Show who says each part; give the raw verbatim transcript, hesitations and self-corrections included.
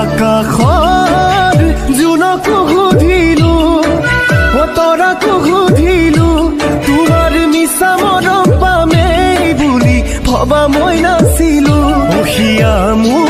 Speaker 1: আকাশৰ জোনকো সুধিলো বতৰকো সুধিলো তোমাৰ মিছা মৰম পামেই বুলি ভবা মই নাছিলো। অহিয়া মোৰ